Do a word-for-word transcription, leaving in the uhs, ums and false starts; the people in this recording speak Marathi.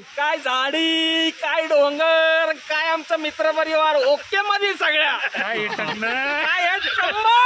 काय झाडी, काय डोंगर, काय आमचा मित्र परिवार ओके मध्ये सगळ्या. काय काय शंभर